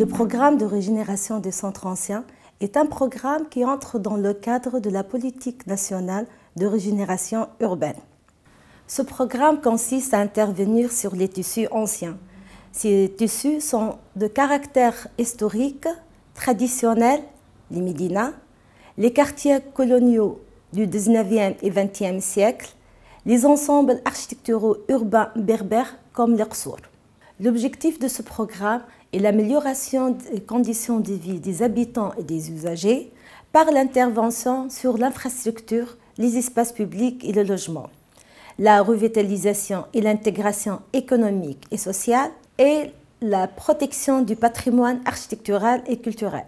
Le programme de régénération des centres anciens est un programme qui entre dans le cadre de la politique nationale de régénération urbaine. Ce programme consiste à intervenir sur les tissus anciens. Ces tissus sont de caractère historique, traditionnel, les médinas, les quartiers coloniaux du 19e et 20e siècle, les ensembles architecturaux urbains berbères comme les qsour. L'objectif de ce programme est l'amélioration des conditions de vie des habitants et des usagers par l'intervention sur l'infrastructure, les espaces publics et le logement, la revitalisation et l'intégration économique et sociale et la protection du patrimoine architectural et culturel.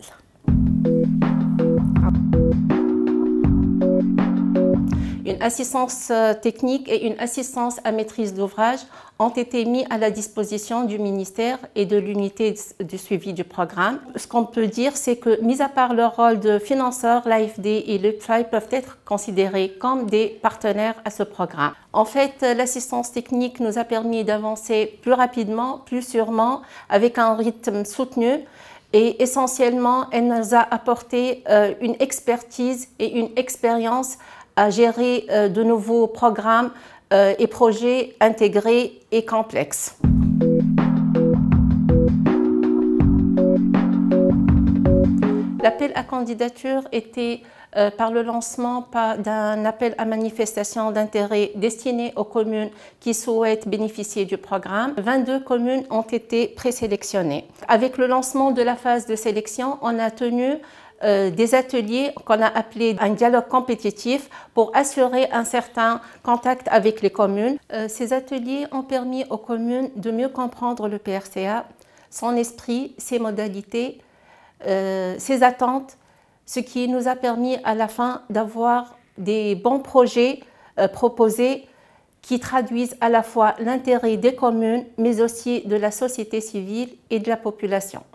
Une assistance technique et une assistance à maîtrise d'ouvrage ont été mis à la disposition du ministère et de l'unité de suivi du programme. Ce qu'on peut dire, c'est que, mis à part leur rôle de financeur, l'AFD et l'UPFI peuvent être considérés comme des partenaires à ce programme. En fait, l'assistance technique nous a permis d'avancer plus rapidement, plus sûrement, avec un rythme soutenu. Et essentiellement, elle nous a apporté une expertise et une expérience à gérer de nouveaux programmes et projets intégrés et complexes. L'appel à candidature était par le lancement d'un appel à manifestation d'intérêt destiné aux communes qui souhaitent bénéficier du programme. 22 communes ont été présélectionnées. Avec le lancement de la phase de sélection, on a tenu des ateliers qu'on a appelés un dialogue compétitif pour assurer un certain contact avec les communes. Ces ateliers ont permis aux communes de mieux comprendre le PRCA, son esprit, ses modalités, ses attentes, ce qui nous a permis à la fin d'avoir des bons projets proposés qui traduisent à la fois l'intérêt des communes mais aussi de la société civile et de la population.